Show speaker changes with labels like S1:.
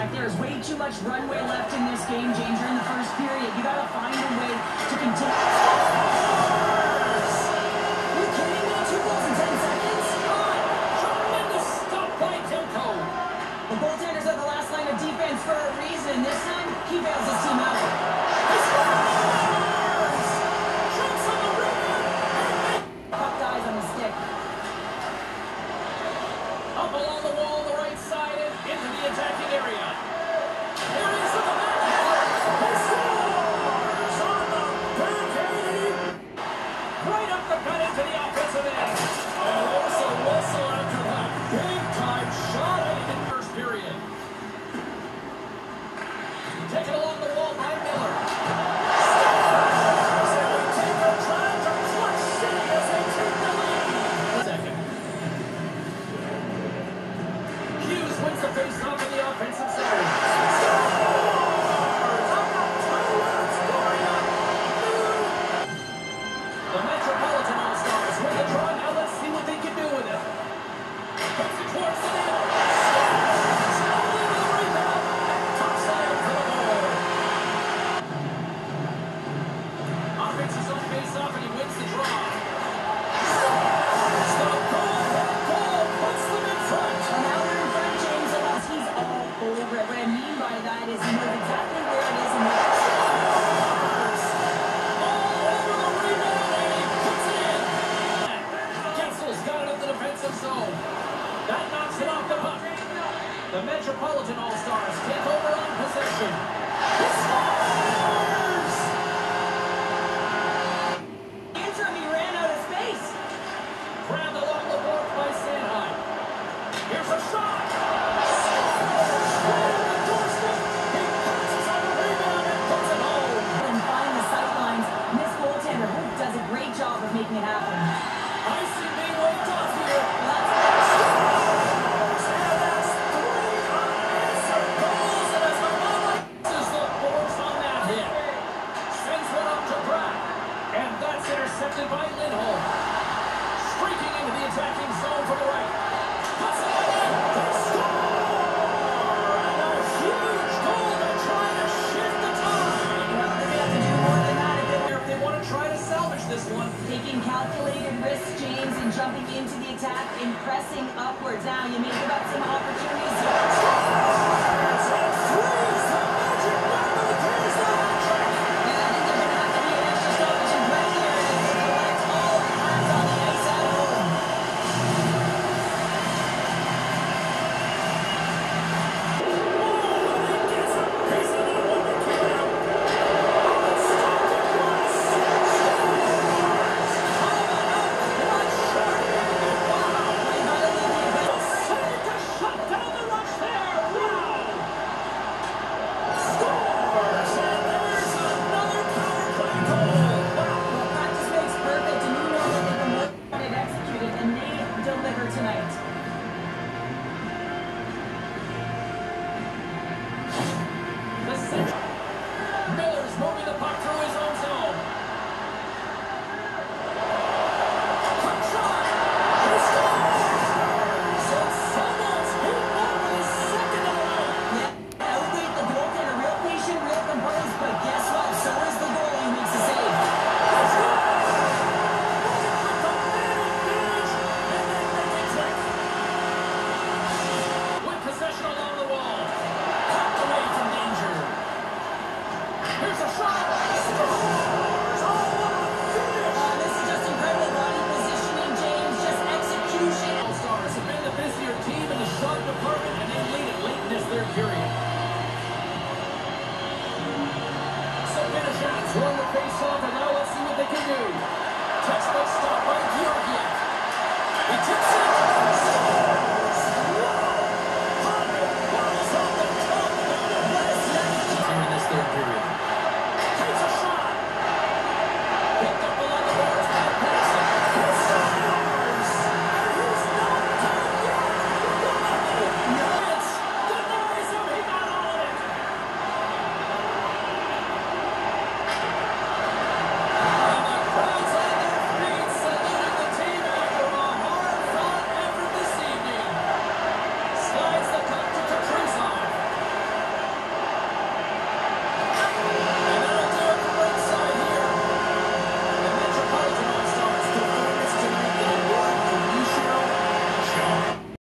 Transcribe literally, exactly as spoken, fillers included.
S1: contact. There's way too much runway left in this game, James. You're in the first period. You got to find a way to continue. Are you kidding me? Two goals in ten seconds? God! Tremendous stop by Demko. The goaltender's at the last line of defense for a reason. This time, he bails his team out. He scores! Shoots on the rebound. Puck dies on the stick. Up along the wall on the right side and into the attacking area. Here he is at the back. He scores on the backhand. Right up the gut into the offensive end. And there's a whistle after that big time shot in the first period. Taken along the wall by Miller. Scores! And we take a drive to Clutch City as they take the lead. Second. Hughes wins the face-off in the offensive zone. Scores! On the two-one scoring up. The Metropolitan All-Stars win the draw. Now let's see what they can do with it. Puts it towards the net. Scores! Over the rebound. And tops it out for the goal. Offense is on face-off and he wins the draw. Scores! The goal! That goal puts them in front. And now they're in front, James. He's all over it. What I mean by that is he knows exactly where it is and what it scores. All over the rebound and he puts it in. Gensel's got it up the defensive zone. That knocks it off the puck. The Metropolitan All-Stars take over on possession. He scores! Interim, he ran out of space. Grabbed along the board by Sanheim. Here's a shot. Making it happen. I see being waved off here. Scores! And that's three unanswered goals. And as the moment is the force on that hit. Sends one up to Pratt. And that's intercepted by Lindholm. Streaking into the attacking zone from the right. Puts it in. They score! And a huge goal to try to shift the tide. Well, they're going to have to do more than that if they, if they want to try to salvage this one. Taking calculated risks, James, and jumping into the attack and pressing upwards. Now you may give up some opportunities. Scores! And frees the Magic number to clears the hat-trick. Yeah, I think they're going to have to be an extra stoppage and break here to collect all hands on the ice at home. Oh, and he gets a piece of that one to keep it out. Oh, it's stopped it once. Tonight. The center. Miller's moving the puck through his own zone. Quick shot. He scores! And someone's hit one with his second in a row. Yeah, outweighed the goaltender. Real patient, real composed, but guess what? So is the goalie who makes the save. Let's go! With the man engaged, and then make it click. Possession along the wall. Popped away from danger. Here's a shot. Scores! Oh, what a finish! Uh, this is just incredible body positioning, James. Just execution. All-Stars have been the busier team in the shot department, and they lead it late in this third period. So Vinishats won the face-off, and now let's see what they can do. Textbook stop by Georgiev. He tips it.